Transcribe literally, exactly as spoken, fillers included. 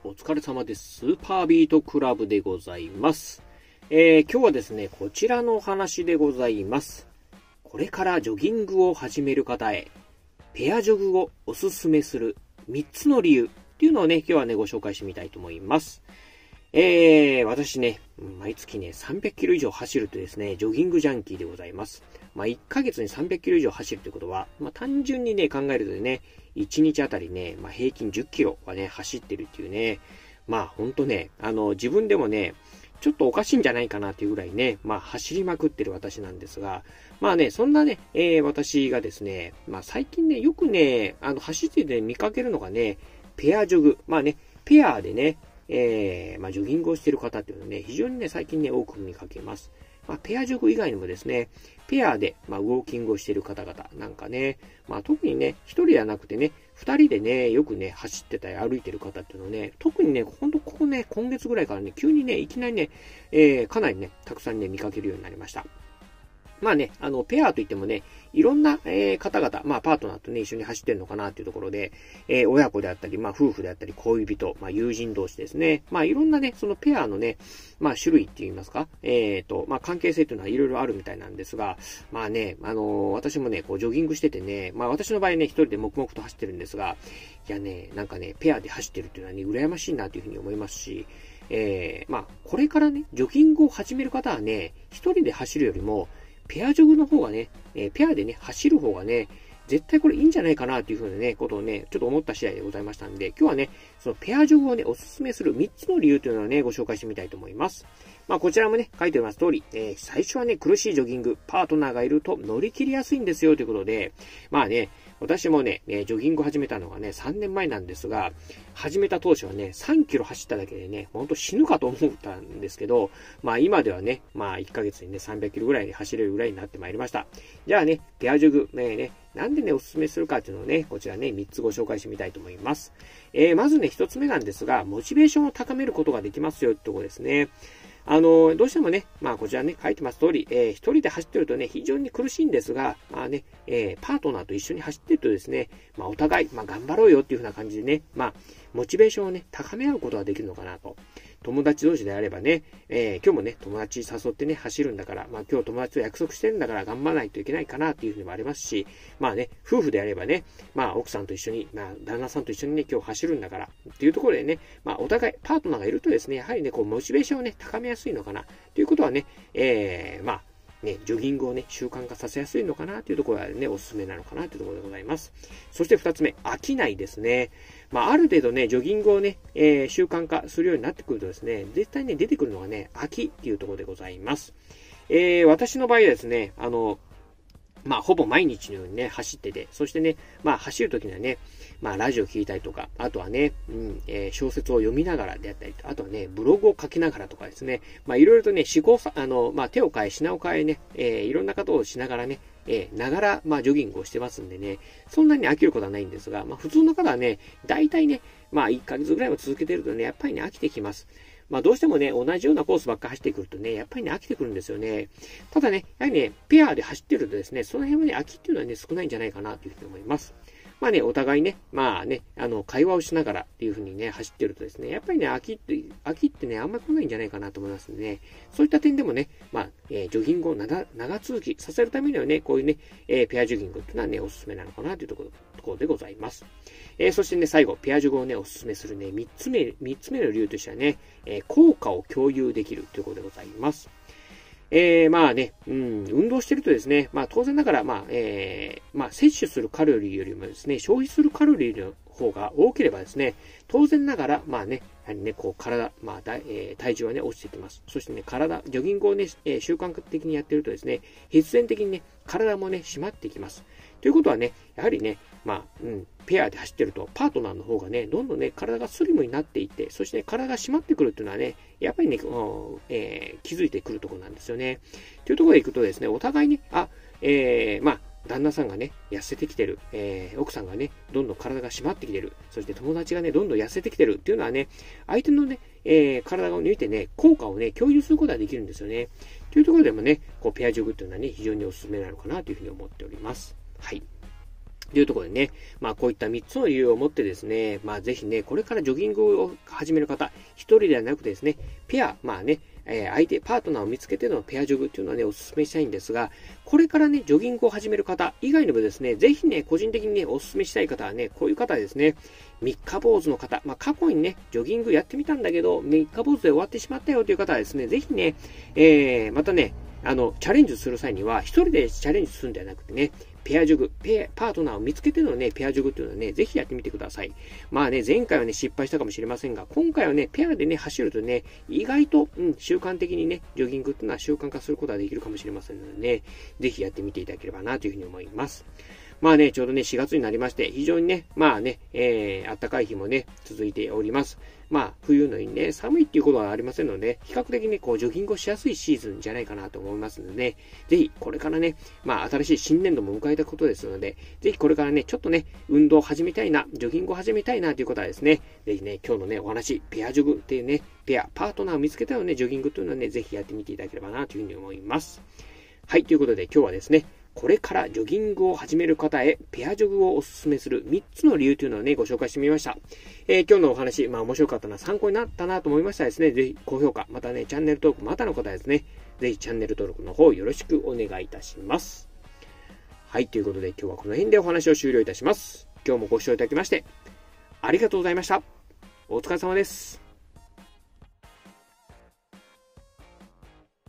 お疲れ様です。スーパービートクラブでございます。えー、今日はですね、こちらのお話でございます。これからジョギングを始める方へ、ペアジョグをおすすめするみっつの理由っていうのをね、今日はね、ご紹介してみたいと思います。えー、私ね、毎月ね、さんびゃくキロ以上走るとですね、ジョギングジャンキーでございます。まあ、いっかげつにさんびゃくキロ以上走るということは、まあ、単純にね、考えるとね、いちにちあたりね、まあ、平均じゅっキロはね、走ってるっていうね、まあ、ほんとね、あの、自分でもね、ちょっとおかしいんじゃないかなっていうぐらいね、まあ、走りまくってる私なんですが、まあね、そんなね、えー、私がですね、まあ、最近ね、よくね、あの、走ってて見かけるのがね、ペアジョグ。まあね、ペアでね、えー、まあ、ジョギングをしている方っていうのはね、非常にね、最近ね、多く見かけます。まあ、ペアジョグ以外にもですね、ペアで、まあ、ウォーキングをしている方々なんかね、まあ、特にね、一人ではなくてね、二人でね、よくね、走ってたり歩いてる方っていうのはね、特にね、ほんとここね、今月ぐらいからね、急にね、いきなりね、えー、かなりね、たくさんね、見かけるようになりました。まあね、あの、ペアといってもね、いろんな、えー、方々、まあ、パートナーとね、一緒に走ってるのかなっていうところで、えー、親子であったり、まあ、夫婦であったり、恋人、まあ、友人同士ですね。まあ、いろんなね、そのペアのね、まあ、種類って言いますか、えーと、まあ、関係性っていうのはいろいろあるみたいなんですが、まあね、あのー、私もね、こう、ジョギングしててね、まあ、私の場合ね、一人で黙々と走ってるんですが、いやね、なんかね、ペアで走ってるっていうのはね、羨ましいなというふうに思いますし、えー、まあ、これからね、ジョギングを始める方はね、一人で走るよりも、ペアジョグの方がね、えー、ペアでね、走る方がね、絶対これいいんじゃないかなというふうなね、ことをね、ちょっと思った次第でございましたんで、今日はね、そのペアジョグをね、おすすめするみっつの理由というのをね、ご紹介してみたいと思います。まあ、こちらもね、書いております通り、えー、最初はね、苦しいジョギング、パートナーがいると乗り切りやすいんですよということで、まあね、私もね、ジョギングを始めたのがね、さんねんまえなんですが、始めた当初はね、さんキロ走っただけでね、ほんと死ぬかと思ったんですけど、まあ今ではね、まあいっかげつにね、さんびゃくキロぐらいで走れるぐらいになってまいりました。じゃあね、ペアジョグ、ね、ね、なんでね、おすすめするかっていうのをね、こちらね、みっつご紹介してみたいと思います。えー、まずね、ひとつめなんですが、モチベーションを高めることができますよってところですね。あの、どうしてもね、まあこちらね、書いてます通り、えー、一人で走ってるとね、非常に苦しいんですが、まあね、えー、パートナーと一緒に走ってるとですね、まあお互い、まあ頑張ろうよっていうふうな感じでね、まあ、モチベーションをね、高め合うことができるのかなと。友達同士であればね、えー、今日もね、友達誘ってね、走るんだから、まあ今日友達と約束してるんだから頑張らないといけないかなっていうふうにもありますし、まあね、夫婦であればね、まあ奥さんと一緒に、まあ旦那さんと一緒にね、今日走るんだからっていうところでね、まあお互いパートナーがいるとですね、やはりね、こうモチベーションをね、高めやすいのかなということはね、えー、まあ、ね、ジョギングをね、習慣化させやすいのかなというところはね、おすすめなのかなというところでございます。そして二つ目、飽きないですね。まあ、ある程度ね、ジョギングをね、えー、習慣化するようになってくるとですね、絶対ね、出てくるのがね、飽きっていうところでございます。えー、私の場合はですね、あの、まあ、ほぼ毎日のようにね、走ってて、そしてね、まあ、走るときにはね、まあ、ラジオ聞いたりとか、あとはね、うん、えー、小説を読みながらであったりと、あとはね、ブログを書きながらとかですね、まあ、いろいろとね、試行さ、あの、まあ、手を変え、品を変えね、えー、いろんなことをしながらね、えー、ながら、まあ、ジョギングをしてますんでね、そんなに飽きることはないんですが、まあ、普通の方はね、大体ね、まあ、いっかげつぐらいも続けてるとね、やっぱりね、飽きてきます。まあどうしてもね、同じようなコースばっか走ってくるとね、やっぱりね、飽きてくるんですよね。ただね、やはりね、ペアで走ってるとですね、その辺はね、飽きっていうのはね、少ないんじゃないかなというふうに思います。まあね、お互いね、まあね、あの、会話をしながらっていうふうにね、走ってるとですね、やっぱりね、飽きって、飽きってね、あんまり来ないんじゃないかなと思いますんでね、そういった点でもね、まあ、えー、ジョギングを長長続きさせるためにはね、こういうね、えー、ペアジョギングっていうのはね、おすすめなのかなというところ、ところでございます。えー、そしてね、最後、ペアジョグをね、おすすめするね、三つ目、三つ目の理由としてはね、えー、効果を共有できるということでございます。えー、まあね、うん、運動してるとですね、まあ当然ながら、まあ、えー、まあ摂取するカロリーよりもですね、消費するカロリーの方が多ければですね、当然ながら、まあね、やはりね、こう体、まあだ、えー、体重はね、落ちてきます。そしてね、体、ジョギングをね、えー、習慣的にやってるとですね、必然的にね、体もね、締まってきます。ということはね、やはりね、まあ、うん、ペアで走ってると、パートナーの方がね、どんどんね、体がスリムになっていって、そして、ね、体が締まってくるっていうのはね、やっぱりね、えー、気づいてくるところなんですよね。というところでいくとですね、お互いに、あ、えー、まあ、旦那さんがね、痩せてきてる、えー、奥さんがね、どんどん体が締まってきてる、そして友達がね、どんどん痩せてきてるっていうのはね、相手のね、えー、体を抜いてね、効果をね、共有することができるんですよね。というところでもね、こう、ペアジョグっていうのはね、非常におすすめなのかなというふうに思っております。はい。 というところでね、まあこういったみっつの理由を持ってですね、まあぜひね、これからジョギングを始める方、一人ではなくてですね、ペア、まあね、えー、相手、パートナーを見つけてのペアジョグっていうのはね、お勧めしたいんですが、これからね、ジョギングを始める方以外にもですね、ぜひね、個人的にね、お勧めしたい方はね、こういう方ですね、三日坊主の方、まあ過去にね、ジョギングやってみたんだけど、三日坊主で終わってしまったよという方はですね、ぜひね、えー、またね、あの、チャレンジする際には、一人でチャレンジするんではなくてね、ペアジョグ、ペア、パートナーを見つけてのね、ペアジョグっていうのはね、ぜひやってみてください。まあね、前回はね、失敗したかもしれませんが、今回はね、ペアでね、走るとね、意外と、うん、習慣的にね、ジョギングっていうのは習慣化することができるかもしれませんのでね、ぜひやってみていただければなというふうに思います。まあね、ちょうどね、しがつになりまして、非常にね、まあね、えー、暖かい日もね、続いております。まあ、冬のようにね、寒いっていうことはありませんので、比較的ね、こう、ジョギングをしやすいシーズンじゃないかなと思いますので、ぜひ、これからね、まあ、新しい新年度も迎えたことですので、ぜひこれからね、ちょっとね、運動を始めたいな、ジョギングを始めたいなという方はですね、ぜひね、今日のね、お話、ペアジョグっていうね、ペア、パートナーを見つけたよね、ジョギングというのはね、ぜひやってみていただければなというふうに思います。はい、ということで今日はですね、これからジョギングを始める方へペアジョグをお勧めするみっつの理由というのをね、ご紹介してみました。えー、今日のお話、まあ面白かったな、参考になったなと思いましたらですね、ぜひ高評価、またね、チャンネル登録またの方はですね、ぜひチャンネル登録の方よろしくお願いいたします。はい、ということで今日はこの辺でお話を終了いたします。今日もご視聴いただきまして、ありがとうございました。お疲れ様です。